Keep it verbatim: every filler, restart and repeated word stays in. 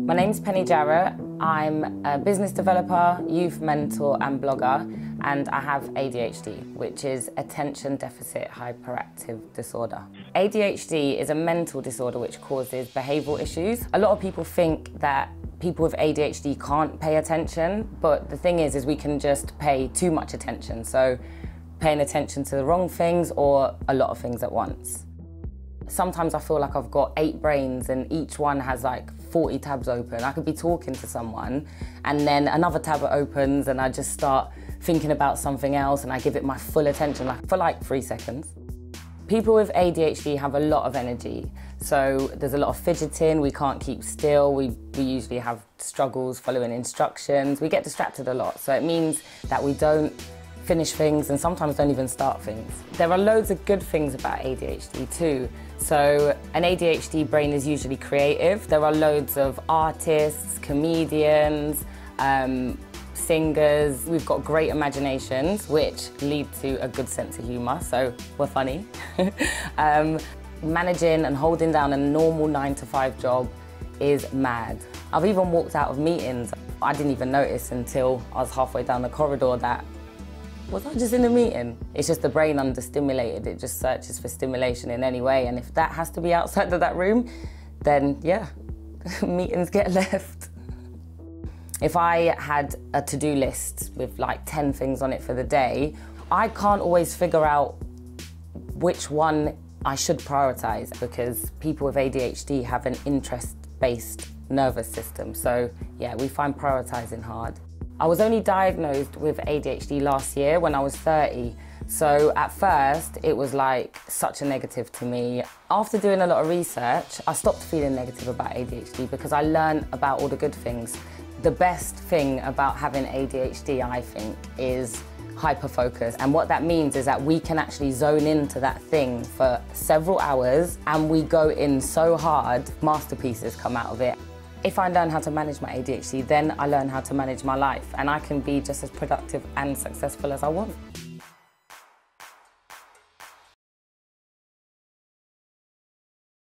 My name's Penny Jarrett. I'm a business developer, youth mentor and blogger, and I have A D H D, which is Attention Deficit Hyperactive Disorder. A D H D is a mental disorder which causes behavioural issues. A lot of people think that people with A D H D can't pay attention, but the thing is, is we can just pay too much attention. So paying attention to the wrong things or a lot of things at once. Sometimes I feel like I've got eight brains and each one has like forty tabs open. I could be talking to someone and then another tab opens and I just start thinking about something else and I give it my full attention like, for like three seconds. People with A D H D have a lot of energy. So there's a lot of fidgeting, we can't keep still, we, we usually have struggles following instructions, we get distracted a lot. So it means that we don't finish things and sometimes don't even start things. There are loads of good things about A D H D too. So an A D H D brain is usually creative. There are loads of artists, comedians, um, singers. We've got great imaginations which lead to a good sense of humour, so we're funny. um, managing and holding down a normal nine to five job is mad. I've even walked out of meetings. I didn't even notice until I was halfway down the corridor that was I just in a meeting? It's just the brain understimulated. It just searches for stimulation in any way. And if that has to be outside of that room, then yeah, meetings get left. If I had a to-do list with like ten things on it for the day, I can't always figure out which one I should prioritize because people with A D H D have an interest-based nervous system. So yeah, we find prioritizing hard. I was only diagnosed with A D H D last year when I was thirty. So at first, it was like such a negative to me. After doing a lot of research, I stopped feeling negative about A D H D because I learned about all the good things. The best thing about having A D H D, I think, is hyperfocus. And what that means is that we can actually zone into that thing for several hours and we go in so hard, masterpieces come out of it. If I learn how to manage my A D H D, then I learn how to manage my life and I can be just as productive and successful as I want.